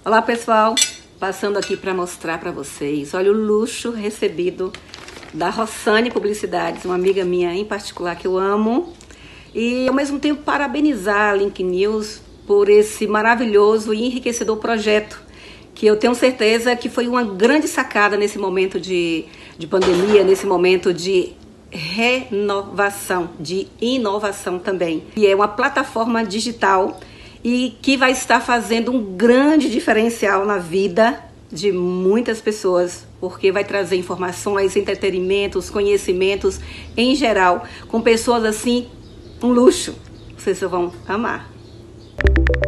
Olá pessoal, passando aqui para mostrar para vocês, olha o luxo recebido da Rossane Publicidades, uma amiga minha em particular que eu amo, e ao mesmo tempo parabenizar a Link News por esse maravilhoso e enriquecedor projeto, que eu tenho certeza que foi uma grande sacada nesse momento de pandemia, nesse momento de renovação, de inovação também. E é uma plataforma digital e que vai estar fazendo um grande diferencial na vida de muitas pessoas, porque vai trazer informações, entretenimentos, conhecimentos em geral, com pessoas assim, um luxo. Vocês vão amar.